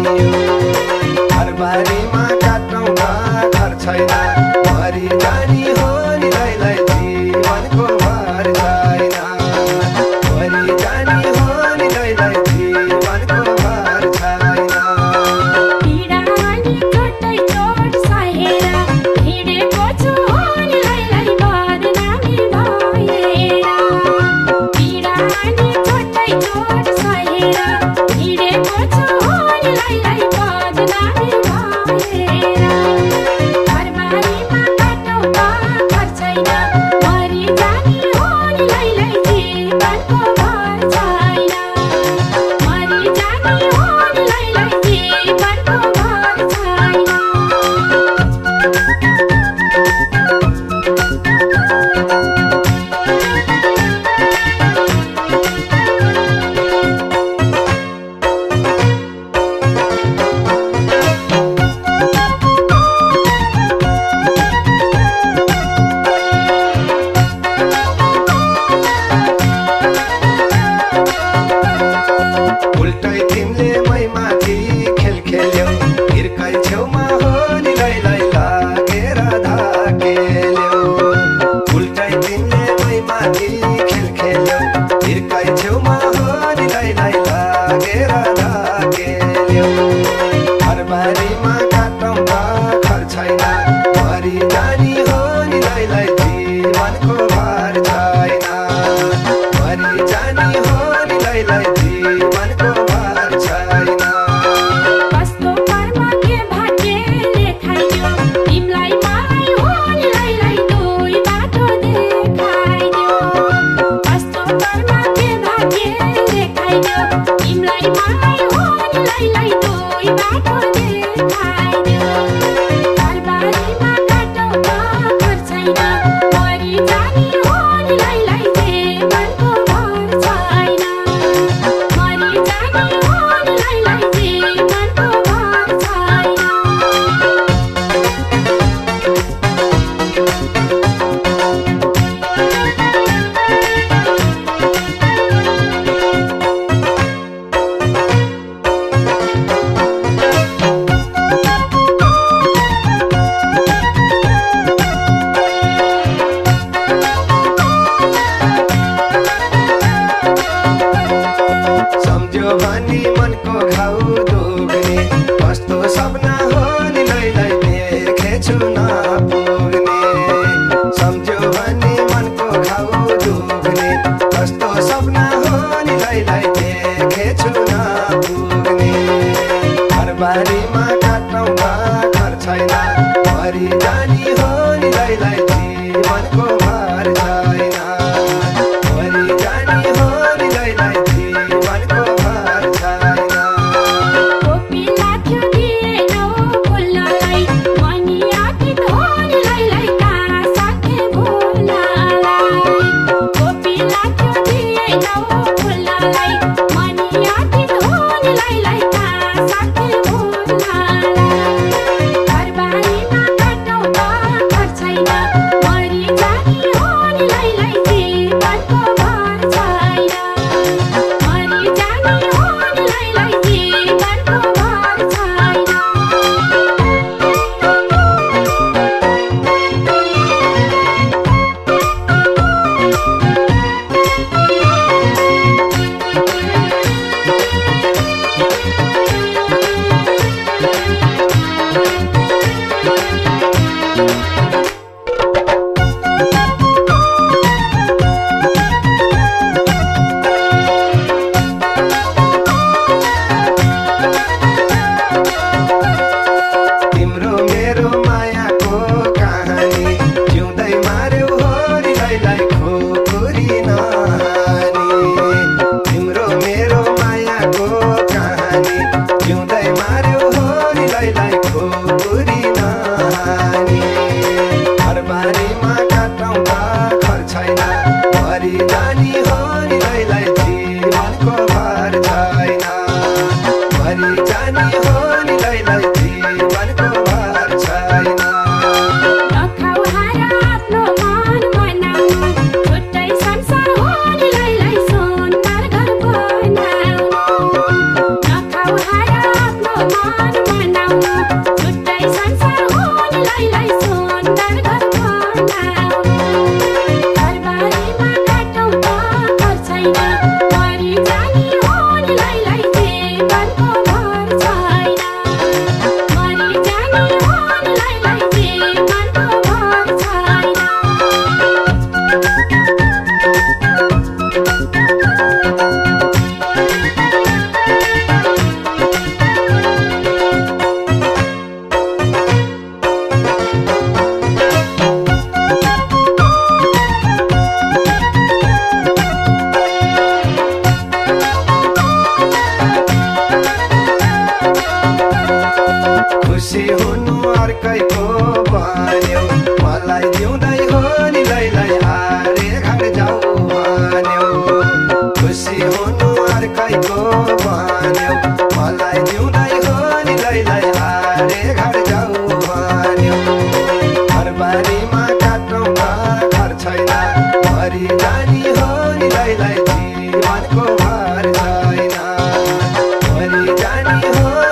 घरबारीमा काटौँला घर छैन मरि जानी हो नि लैलै जीवनको भर छैन मरि जानी हो नि लैलै जीवनको भर छैन पीडानी छोटै छोट सहेर हिँडेको छु हो नि लैलै बदनामी भएर पीडानी छोटै छोट सहेर हिँडेको छु हो नि लैलै बदनामी भएर घरबारीमा काटौँला घर छैन मरि जानी हो नि लैलै जीवनको भर छैन मरि जानी हो नि लैलै जीवनको भर छैन उल्टै तिमीले मै माथि खेल खेल्यौ हिर्कै छेउमा हो नि लैलै लागेर धाकेल्यौ उल्टै तिमीले मै माथि खेल खेल्यौ हिर्कै छेउमा हो नि लैलै लागेर धाकेल्यौ घरबारीमा काटौँला घर छैन मरि जानी हो नि लैलै जीवनको भर छैन मरि जानी हो नि लैलै जीवनको भर छैन कस्तो कर्म के भाग्य लेखाइदियो तिमीलाई मलाई हो नि लैलै दुई बाटो देखाइदियो कस्तो कर्म के भाग्य लेखाइदियो तिमीलाई मलाई हो नि लैलै दुई बाटो देखाइदियो घरबारीमा काटौँला घर छैन मरि जानी हो नि लैलै जीवनको भर छैन मरि जानी हो नि लैलै जीवनको भर छैन सम्झ्यो भनी मनको घाउ दुख्ने कस्तो सपना हो नि लैलै देखेछु नपुग्ने सम्झ्यो भनी मनको घाउ दुख्ने कस्तो सपना हो नि लैलै देखेछु नपुग्ने घरबारीमा काटौँला घर छैन मरि जानी हो नि लैलै जीवनको भर छैन मरि जानी हो नि लैलै जीवनको भर छैन कोपी लाग्यो दिएनौ फुल्नलाई मनी आँटित हो नि लैलै कहाँ सके भुल्नलाई कोपी लाग्यो दिएनौ फुल्नलाई मनी आँटित हो नि लैलै कहाँ सके भुल्नलाई घरबारीमा काटौँला घर छैन मरि जानी हो नि लैलै जीवनको भर छैन मरि जानी हो नि लैलै जीवनको भर छैन तिम्रो मेरो मायाको कहानी जिउँदै मार्यो हो नि लैलै खोकुरी नहानी तिम्रो मेरो मायाको कहानी जिउँदै मार्यो हो नि लैलै खोकुरी नहानी घरबारीमा काटौँला घर छैन मरि जानी हो नि लैलै जीवनको भर छैन मरि जानी हो नि लैलै जीवनको भर छैन नखाऊ हार आफ्नो मन बनाउनु छुट्टै संसार हो नि लैलै सुन्दर घर बनाउनु नखाऊ हार आफ्नो मन हुनु अर्कैको बन्यो मलाई जिउँदै हो नि लैलै हारे घर जाऊ भन्यो खुसी हुनु अर्कैको बन्यो मलाई जिउँदै हो नि लैलै हारे घर जाऊ भन्यो घरबारीमा काट्नु घर छैन मरि जानी हो नि लैलै जीवनको भर छैन मरि जानी हो